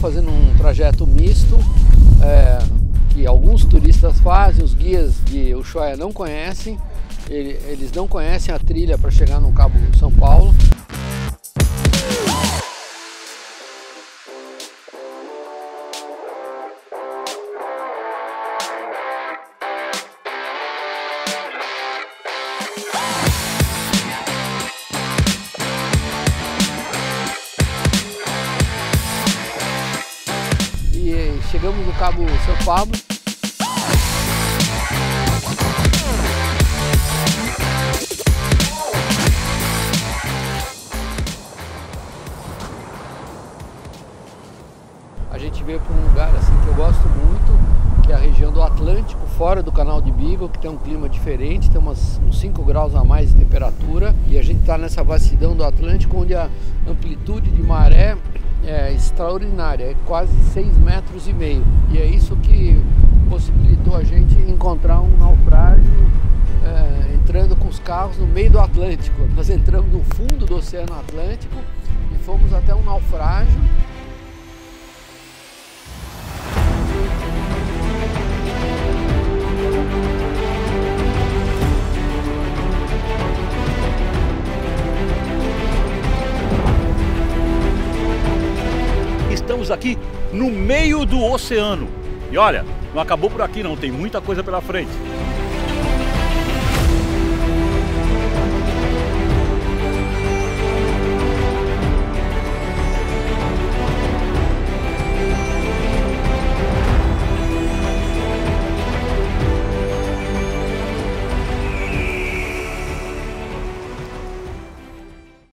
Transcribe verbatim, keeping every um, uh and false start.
fazendo um trajeto misto, é, que alguns turistas fazem, os guias de Ushuaia não conhecem, eles não conhecem a trilha para chegar no Cabo São Paulo. E chegamos no Cabo São Pablo. A gente veio para um lugar assim que eu gosto muito, que é a região do Atlântico, fora do Canal de Beagle, que tem um clima diferente, tem umas, uns cinco graus a mais de temperatura, e a gente está nessa vastidão do Atlântico, onde a amplitude de maré é extraordinária, é quase seis metros e meio, e é isso que possibilitou a gente encontrar um naufrágio é, entrando com os carros no meio do Atlântico. Nós entramos no fundo do Oceano Atlântico e fomos até um naufrágio. Estamos aqui no meio do oceano. E olha, não acabou por aqui não, tem muita coisa pela frente.